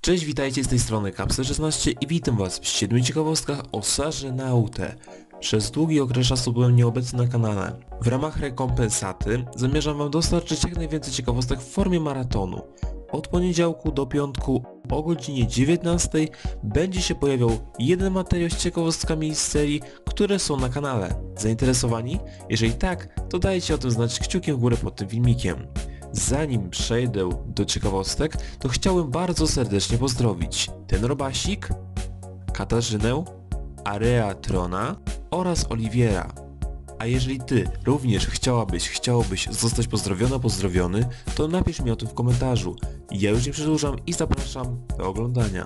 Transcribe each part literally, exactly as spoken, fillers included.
Cześć, witajcie z tej strony Kapsel szesnaście i witam was w siedmiu ciekawostkach o Sarze Naute. Przez długi okres czasu byłem nieobecny na kanale. W ramach rekompensaty zamierzam wam dostarczyć jak najwięcej ciekawostek w formie maratonu. Od poniedziałku do piątku o godzinie dziewiętnastej będzie się pojawiał jeden materiał z ciekawostkami z serii, które są na kanale. Zainteresowani? Jeżeli tak, to dajcie o tym znać kciukiem w górę pod tym filmikiem. Zanim przejdę do ciekawostek, to chciałem bardzo serdecznie pozdrowić ten Robasik, Katarzynę, Area Trona oraz Oliwiera. A jeżeli ty również chciałabyś, chciałobyś zostać pozdrowiona, pozdrowiony, to napisz mi o tym w komentarzu. Ja już nie przedłużam i zapraszam do oglądania.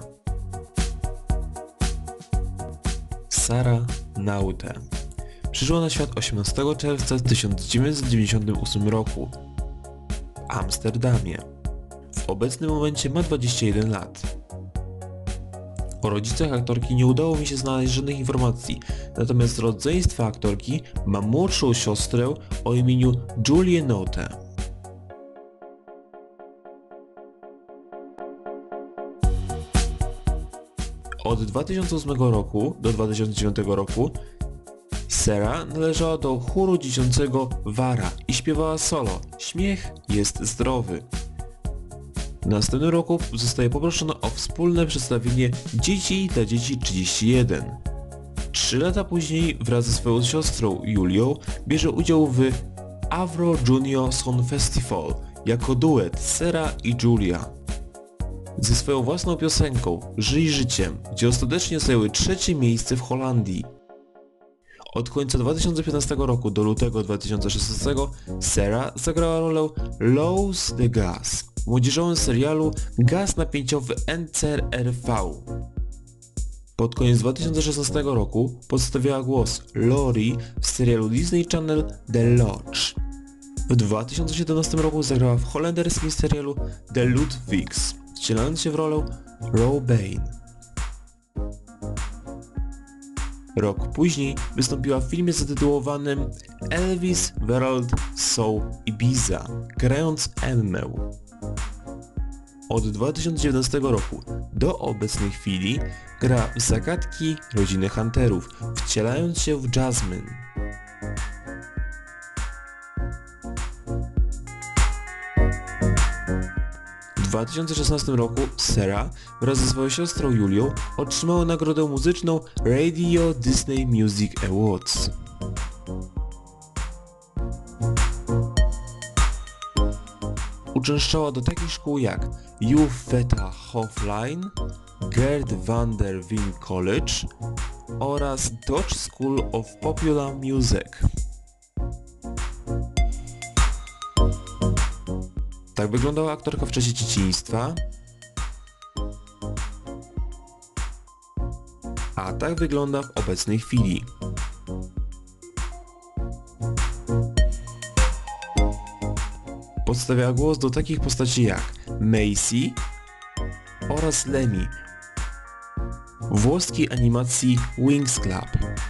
Sara Naute przyszła na świat osiemnastego czerwca tysiąc dziewięćset dziewięćdziesiątego ósmego roku w Amsterdamie. W obecnym momencie ma dwadzieścia jeden lat. O rodzicach aktorki nie udało mi się znaleźć żadnych informacji, natomiast z rodzeństwa aktorki ma młodszą siostrę o imieniu Julie Naute. Od dwa tysiące ósmego roku do dwa tysiące dziewiątego roku Sara należała do chóru dziecięcego Vara i śpiewała solo Śmiech jest zdrowy. W następnym roku zostaje poproszona o wspólne przedstawienie Dzieci dla dzieci trzydzieści jeden. Trzy lata później wraz ze swoją siostrą Julią bierze udział w Avro Junior Song Festival jako duet Sara i Julia. Ze swoją własną piosenką Żyj życiem, gdzie ostatecznie zajęły trzecie miejsce w Holandii. Od końca dwa tysiące piętnastego roku do lutego dwa tysiące szesnastego Sara zagrała rolę Lois the Gas w młodzieżowym serialu Gaz napięciowy N C R V. Pod koniec dwa tysiące szesnastego roku podstawiała głos Lori w serialu Disney Channel The Lodge. W dwa tysiące siedemnastym roku zagrała w holenderskim serialu The Ludwigs, wcielając się w rolę Ro Bane. Rok później wystąpiła w filmie zatytułowanym Elvis World Soul Ibiza, grając Emmę. Od dwa tysiące dziewiętnastego roku do obecnej chwili gra w Zagadki rodziny Hunterów, wcielając się w Jasmine. W dwa tysiące szesnastym roku Sara wraz ze swoją siostrą Julią otrzymała nagrodę muzyczną Radio Disney Music Awards. Uczęszczała do takich szkół jak U Theta Hofline, Gert van der Wijn College oraz Dutch School of Popular Music. Tak wyglądała aktorka w czasie dzieciństwa, a tak wygląda w obecnej chwili. Podstawiała głos do takich postaci jak Macy oraz Lemmy w włoskiej animacji Winx Club.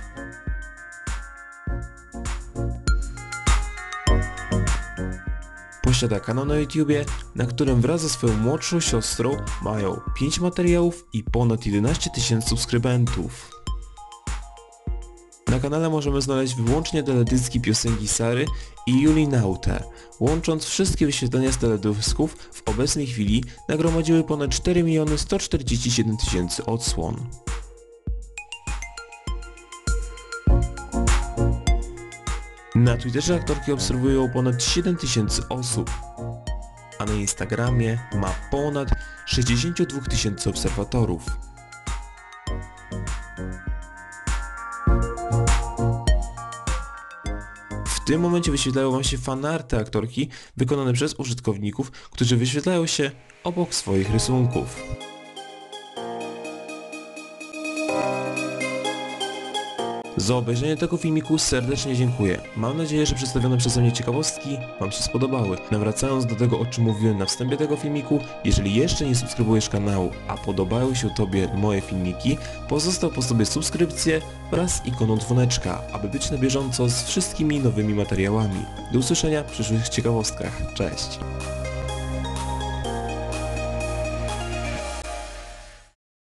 Posiada kanał na YouTubie, na którym wraz ze swoją młodszą siostrą mają pięć materiałów i ponad jedenaście tysięcy subskrybentów. Na kanale możemy znaleźć wyłącznie teledyski piosenki Sary i Julii Naute. Łącząc wszystkie wyświetlenia z teledysków w obecnej chwili nagromadziły ponad cztery miliony sto czterdzieści siedem tysięcy odsłon. Na Twitterze aktorki obserwują ponad siedem tysięcy osób, a na Instagramie ma ponad sześćdziesiąt dwa tysiące obserwatorów. W tym momencie wyświetlają wam się fanarty aktorki wykonane przez użytkowników, którzy wyświetlają się obok swoich rysunków. Za obejrzenie tego filmiku serdecznie dziękuję. Mam nadzieję, że przedstawione przeze mnie ciekawostki wam się spodobały. Nawracając do tego, o czym mówiłem na wstępie tego filmiku, jeżeli jeszcze nie subskrybujesz kanału, a podobają się tobie moje filmiki, pozostaw po sobie subskrypcję wraz z ikoną dzwoneczka, aby być na bieżąco z wszystkimi nowymi materiałami. Do usłyszenia w przyszłych ciekawostkach. Cześć!